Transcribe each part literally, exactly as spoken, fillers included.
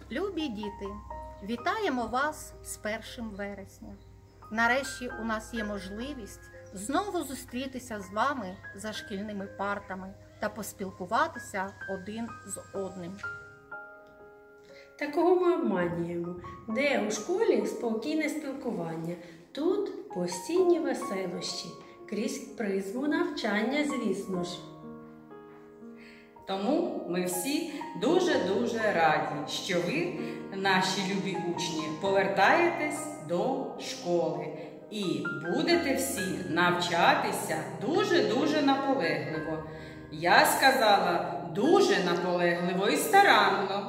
Любі діти, вітаємо вас з першим вересня. Нарешті у нас є можливість знову зустрітися з вами за шкільними партами та поспілкуватися один з одним. Та кого ми обманюємо? Де у школі спокійне спілкування? Тут постійні веселощі, крізь призму навчання, звісно ж. Тому ми всі дуже-дуже раді, що ви, наші любі учні, повертаєтесь до школи і будете всі навчатися дуже-дуже наполегливо. Я сказала, дуже наполегливо і старанно.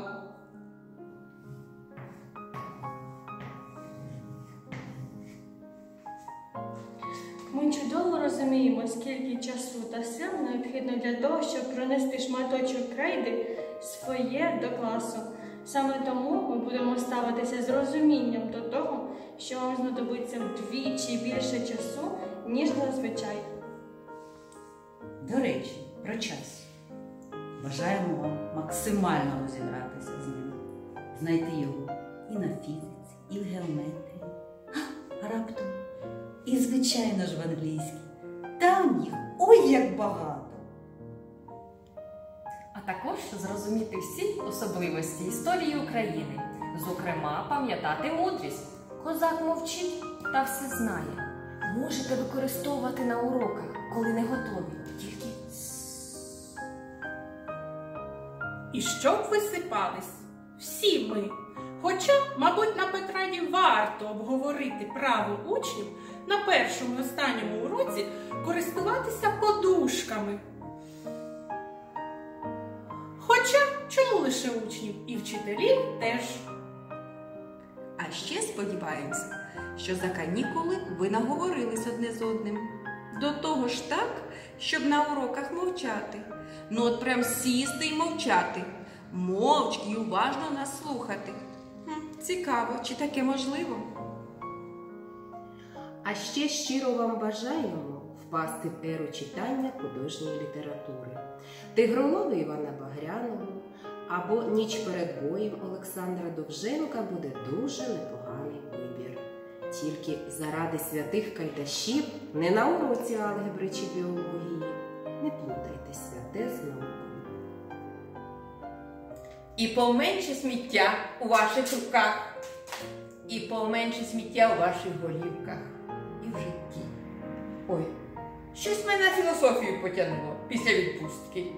Ми чудово розуміємо, скільки часу та сил необхідно для того, щоб пронести шматочок крейди своє до класу. Саме тому ми будемо ставитися з розумінням до того, що вам знадобиться вдвічі більше часу, ніж зазвичай. До речі, про час. Бажаємо вам максимально розібратися з ним, знайти його і на фізиці, і в геометрії, а раптом і, звичайно ж, в англійській. Там їх ой як багато. А також зрозуміти всі особливості історії України. Зокрема, пам'ятати мудрість. Козак мовчить та все знає. Можете використовувати на уроках, коли не готові. Тільки І щоб висипались всі ми. Хоча, мабуть, на Петраді варто обговорити право учнів на першому і останньому уроці користуватися подушками. Хоча, чому лише учнів? І вчителів теж. А ще сподіваємося, що за канікули ви наговорились одне з одним. До того ж так, щоб на уроках мовчати. Ну от прям сісти й мовчати. Мовчки й уважно нас слухати. Хм, цікаво, чи таке можливо? А ще щиро вам бажаємо впасти в еру читання художньої літератури. Тигролову Івана Багряного або Ніч перед боєм Олександра Довженка буде дуже непоганий вибір. Тільки заради святих кайдашів не на уроці алгебри чи біології. Не плутайте святе з наукою. І поменше сміття у ваших руках, і поменше сміття у ваших голівках і в житті. Ой, щось мене на філософію потягнуло після відпустки.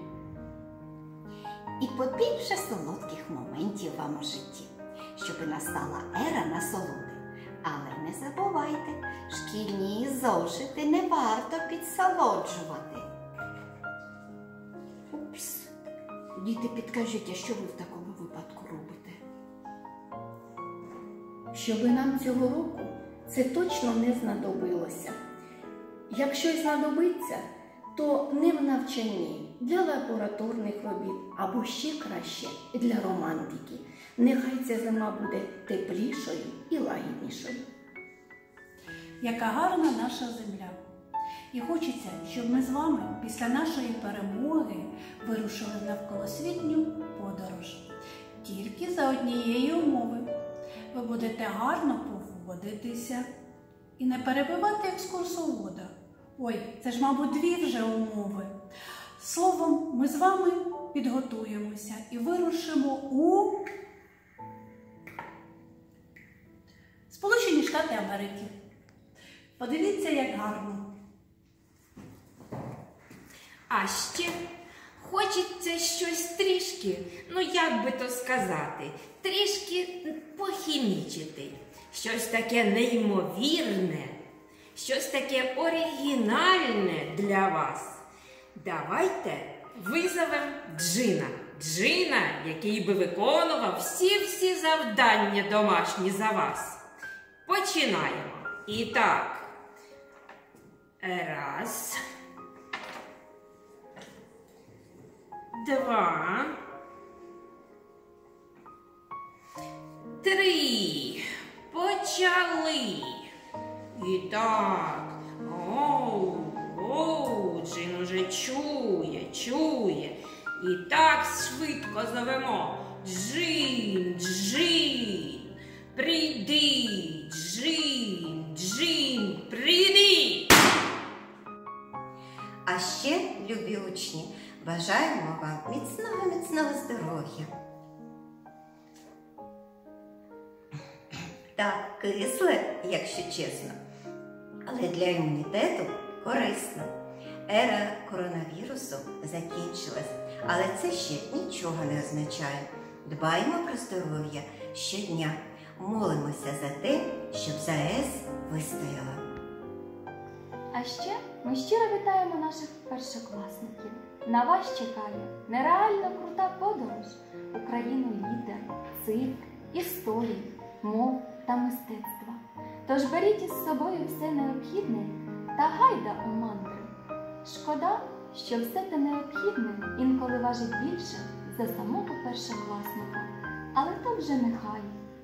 І побільше солодких моментів вам у житті, щоби настала ера насолоди. Але не забувайте, шкільні зошити не варто підсолоджувати. Упс. Діти, підкажіть, а що ви в такому випадку робите? Щоби нам цього року це точно не знадобилося. Якщо й знадобиться, то не в навчанні, для лабораторних робіт, або ще краще для романтики. Нехай ця зима буде теплішою і лагіднішою. Яка гарна наша земля. І хочеться, щоб ми з вами після нашої перемоги вирушили в навколосвітню подорож. Тільки за однієї умови. Ви будете гарно поводитися і не перебивати екскурсовода. Ой, це ж, мабуть, дві вже умови. Словом, ми з вами підготуємося і вирушимо у Сполучені Штати Америки. Подивіться, як гарно. А ще хочеться щось трішки, ну як би то сказати, трішки похімічити. Щось таке неймовірне, щось таке оригінальне для вас. Давайте визовемо Джина. Джина, який би виконував всі-всі завдання домашні за вас. Починаємо. І так. Раз. Два. Три. Почали. І так. Оу, оу, Джин уже чує, чує. І так швидко зовемо. джин, джин, прийди, джин, джин, прийди. А ще, любі учні, бажаємо вам міцного-міцного здоров'я. Так, кисле, якщо чесно, але для імунітету корисно. Ера коронавірусу закінчилась, але це ще нічого не означає. Дбаємо про здоров'я щодня, молимося за те, щоб ЗАЕС вистояла. А ще ми щиро вітаємо наших першокласників. На вас чекає нереально крута подорож у країну літер, цифр, історій, мов та мистецтва. Тож беріть із собою все необхідне та гайда у мандри. Шкода, що все те необхідне інколи важить більше за самого першокласника. Але то вже нехай.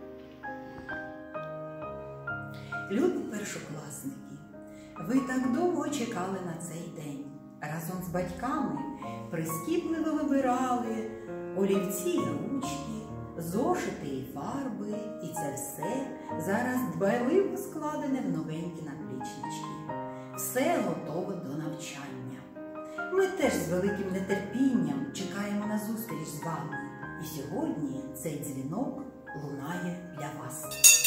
Любі першокласники, ви так довго чекали на цей день. Разом з батьками прискіпливо вибирали олівці і ручки, зошити і фарби. І це все зараз дбайливо складене в новенькі наплічнички. Все готове до навчання. Ми теж з великим нетерпінням чекаємо на зустріч з вами. І сьогодні цей дзвінок лунає для вас.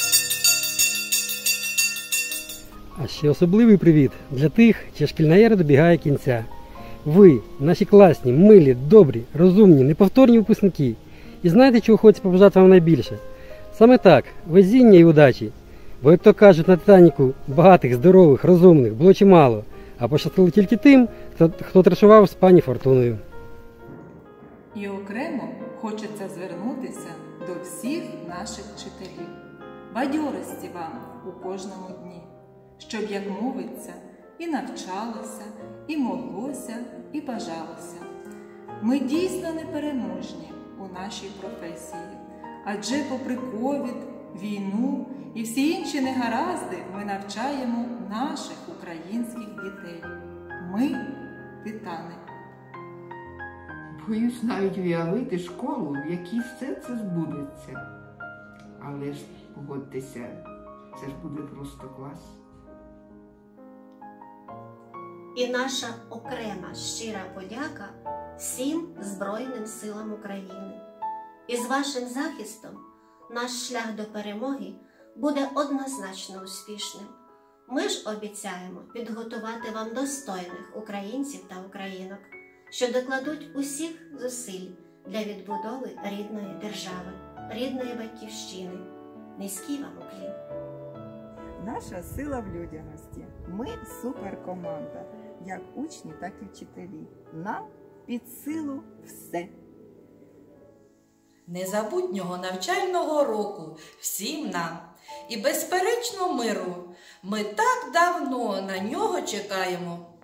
А ще особливий привіт для тих, чия шкільна ера добігає кінця. Ви, наші класні, милі, добрі, розумні, неповторні випускники. І знаєте, чого хочеться побажати вам найбільше? Саме так, везіння і удачі. Бо, як то кажуть на Титаніку, багатих, здорових, розумних було чимало, а пощастило тільки тим, хто, хто трешував з пані Фортуною. І окремо хочеться звернутися до всіх наших вчителів. Бадьорості вам у кожному дні, щоб, як мовиться, і навчалося, і моглося, і бажалося. Ми дійсно непереможні у нашій професії, адже попри ковід, війну і всі інші негаразди ми навчаємо наших українських дітей. Ми – титани. Боюсь навіть уявити школу, в якій все це збудеться. Але ж, погодьтеся, це ж буде просто клас. І наша окрема щира подяка всім Збройним силам України. І з вашим захистом наш шлях до перемоги буде однозначно успішним. Ми ж обіцяємо підготувати вам достойних українців та українок, що докладуть усіх зусиль для відбудови рідної держави, рідної батьківщини. Низький вам уклін. Наша сила в людяності. Ми суперкоманда, як учні, так і вчителі. Нам під силу все. Незабутнього навчального року всім нам і безперечно миру. Ми так давно на нього чекаємо.